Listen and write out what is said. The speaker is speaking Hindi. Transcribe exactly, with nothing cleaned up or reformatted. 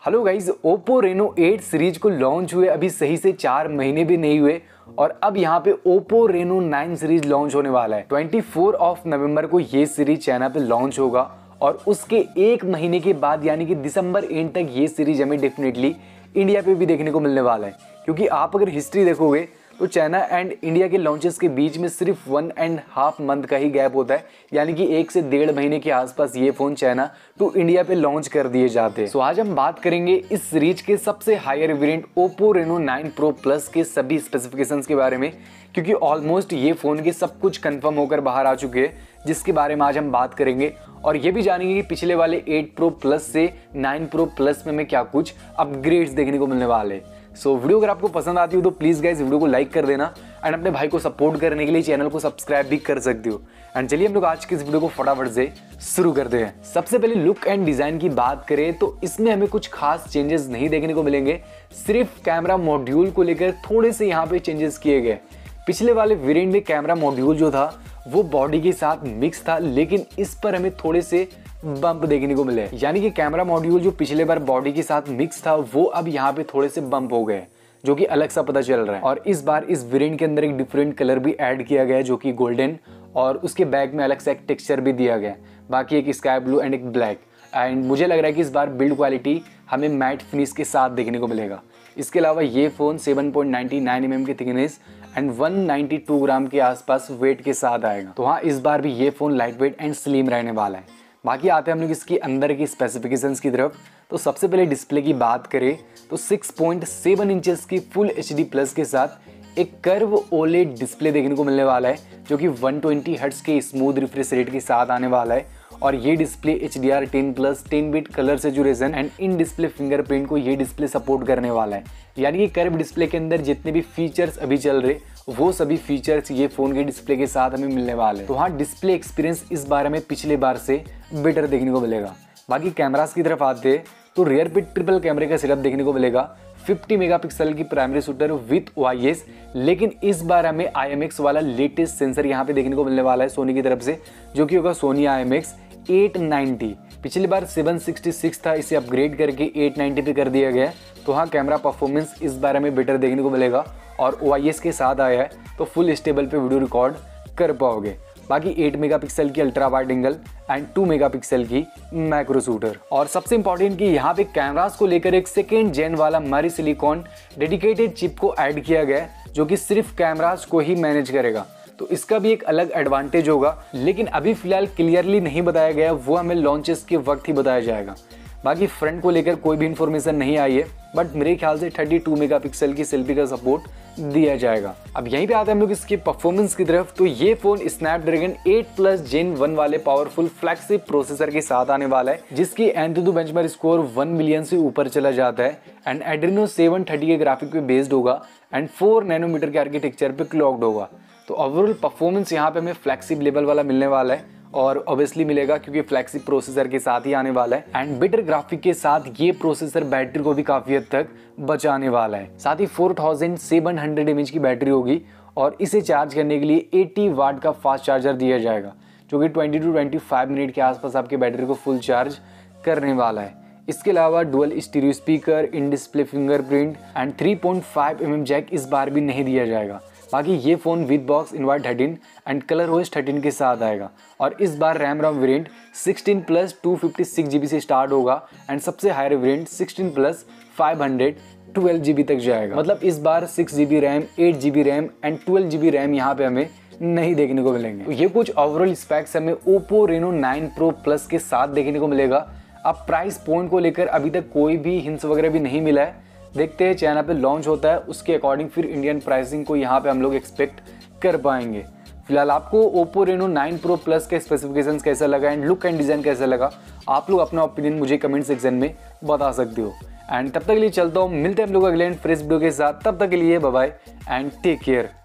Hello guys, Oppo Reno eight series को लॉन्च हुए अभी सही से चार महीने भी नहीं हुए और अब यहाँ पे Oppo Reno nine series launch होने वाला है। चौबीस ऑफ नवंबर को ये सीरीज चाइना पे लॉन्च होगा और उसके एक महीने के बाद यानी कि दिसंबर एंड तक ये सीरीज हमें डेफिनेटली इंडिया पे भी देखने को मिलने वाला है। क्योंकि आप अगर हिस्ट्री देखोगे तो चाइना एंड इंडिया के लॉन्चेस के बीच में सिर्फ वन एंड हाफ मंथ का ही गैप होता है, यानी कि एक से डेढ़ महीने के आसपास ये फोन चाइना टू इंडिया पे लॉन्च कर दिए जाते हैं। सो आज हम बात करेंगे इस सीरीज के सबसे higher variant Oppo Reno nine pro plus के सभी स्पेसिफिकेशंस के बारे में, क्योंकि ऑलमोस्ट ये फोन के सब कुछ कंफर्म होकर बाहर आ चुके हैं, जिसके बारे में आज हम बात करेंगे और ये भी जानेंगे कि पिछले वाले एट प्रो प्लस से नाइन प्रो प्लस में हमें क्या कुछ अपग्रेड्स देखने को मिलने वाले हैं। सो so, वीडियो अगर आपको पसंद आती हो तो प्लीज गाइस वीडियो को लाइक कर देना एंड अपने भाई को सपोर्ट करने के लिए चैनल को सब्सक्राइब भी कर सकते हो। एंड चलिए हम लोग आज के इस वीडियो को फटाफट से शुरू करते हैं। सबसे पहले लुक एंड डिजाइन की बात करें तो इसमें हमें कुछ खास चेंजेस नहीं देखने को मिलेंगे, सिर्फ कैमरा मॉड्यूल को लेकर थोड़े से यहाँ पे चेंजेस किए गए। पिछले वाले वेरिएंट में कैमरा मॉड्यूल जो था वो बॉडी के साथ मिक्स था, लेकिन इस पर हमें थोड़े से बम्प देखने को मिले, यानी कि कैमरा मॉड्यूल जो पिछले बार बॉडी के साथ मिक्स था वो अब यहाँ पे थोड़े से बम्प हो गए, जो कि अलग सा पता चल रहा है। और इस बार इस वेरिएंट के अंदर एक डिफरेंट कलर भी ऐड किया गया है जो कि गोल्डन, और उसके बैक में अलग सा एक टेक्सचर भी दिया गया है, बाकी एक स्काई ब्लू एंड एक ब्लैक। एंड मुझे लग रहा है कि इस बार बिल्ड क्वालिटी हमें मैट फिनिश के साथ देखने को मिलेगा। इसके अलावा ये phone seven point nine nine m m की thickness and one ninety two gram के आसपास वेट के साथ आएगा। तो हाँ, इस बार भी ये phone light weight and slim रहने वाला है। बाकी आते हैं हम लोग इसकी अंदर की स्पेसिफिकेशंस की तरफ। तो सबसे पहले डिस्प्ले की बात करें तो सिक्स पॉइंट सेवन इंचेस की फुल एच डी प्लस के साथ एक कर्व ओलेड डिस्प्ले देखने को मिलने वाला है, जो कि वन ट्वेंटी हर्ट्ज के स्मूथ रिफ्रेश रेट के साथ आने वाला है। और ये display H D R ten plus ten bit colour saturation and in display fingerprint को ये डिस्प्ले सपोर्ट करने वाला है, यानी कि कर्व डिस्प्ले के अंदर जितने भी फीचर्स अभी चल रहे वो सभी फीचर्स ये फोन के डिस्प्ले के साथ हमें मिलने वाले हैं। तो हाँ, डिस्प्ले एक्सपीरियंस इस बार में पिछले बार से बेटर देखने को मिलेगा। बाकी कैमरास की तरफ आते हैं तो रियर पे ट्रिपल कैमरे का सेटअप देखने को मिलेगा, फिफ्टी मेगापिक्सल की primary shooter with O I S, लेकिन इस बार हमें आई एम एक्स वाला लेटेस्ट सेंसर यहाँ पे देखने को मिलने वाला है सोनी की तरफ से, जो कि होगा Sony I M X eight ninety. पिछली बार सेवन सिक्सटी सिक्स था, इसे अपग्रेड करके एट नाइंटी पे कर दिया गया। तो हाँ, कैमरा परफॉर्मेंस इस बार हमें बेटर देखने को मिलेगा और ओ आई एस के साथ आया है तो फुल स्टेबल पे वीडियो रिकॉर्ड कर पाओगे। बाकी एट मेगापिक्सल की ultra wide angle and two megapixel की मैक्रो शूटर। और सबसे इंपॉर्टेंट कि यहाँ पे कैमरास को लेकर एक सेकेंड जेन वाला मारी सिलिकॉन डेडिकेटेड चिप को ऐड किया गया है, जो कि सिर्फ कैमरास को ही मैनेज करेगा। तो इसका भी एक अलग एडवांटेज होगा, लेकिन अभी फिलहाल क्लियरली नहीं बताया गया, वो हमें लॉन्चेस के वक्त ही बताया जाएगा। बाकी फ्रंट को लेकर कोई भी इंफॉर्मेशन नहीं आई है, बट मेरे ख्याल से थर्टी टू मेगापिक्सल की सेल्फी का सपोर्ट दिया जाएगा। अब यहीं पे आते हैं हम लोग इसके परफॉर्मेंस की तरफ। तो ये phone Snapdragon eight plus gen one वाले पावरफुल फ्लैगशिप प्रोसेसर के साथ आने वाला है, जिसकी AnTuTu benchmark score one million से ऊपर चला जाता है एंड एड्रेनो सेवन थर्टी के ग्राफिक पे बेस्ड होगा एंड फोर नैनोमीटर के आर्किटेक्चर पे क्लॉक्ड होगा। तो ओवरऑल परफॉर्मेंस यहाँ पे हमें फ्लैगशिप लेवल वाला मिलने वाला है और ऑब्वियसली मिलेगा क्योंकि फ्लैगशिप प्रोसेसर के साथ ही आने वाला है एंड बेटर ग्राफिक के साथ ये प्रोसेसर बैटरी को भी काफी हद तक बचाने वाला है। साथ ही four thousand seven hundred MH की बैटरी होगी और इसे चार्ज करने के लिए एटी वाट का फास्ट चार्जर दिया जाएगा, जो कि twenty to twenty five minute के आसपास आपके बैटरी को फुल चार्ज करने वाला है। इसके अलावा dual stereo speaker, in display fingerprint and three point five m m jack इस बार भी नहीं दिया जाएगा। बाकी ये फोन विद बॉक्स इनवर्ट thirteen and colour OS thirteen के साथ आएगा और इस बार RAM ROM variant sixteen plus two fifty six GB से स्टार्ट होगा एंड सबसे higher variant sixteen plus five hundred twelve GB तक जाएगा। मतलब इस बार six GB RAM, eight GB RAM and twelve GB RAM यहाँ पे हमें नहीं देखने को मिलेंगे। तो ये कुछ ओवरऑल स्पेक्स हमें Oppo Reno nine pro plus के साथ देखने को मिलेगा। अब प्राइस पॉइंट को लेकर अभी तक कोई भी हिंट्स वगैरह भी नहीं मिला है, देखते हैं चाइना पे लॉन्च होता है उसके अकॉर्डिंग फिर इंडियन प्राइसिंग को यहाँ पे हम लोग एक्सपेक्ट कर पाएंगे। फिलहाल आपको Oppo Reno nine pro plus के स्पेसिफिकेशंस कैसा लगा एंड लुक एंड डिजाइन कैसा लगा, आप लोग अपना ओपिनियन मुझे कमेंट सेक्शन में बता सकते हो। एंड तब तक के लिए चलता हूँ, मिलते हैं हम लोग अगले फ्रेश वीडियो के साथ। तब तक के लिए bye bye and take care.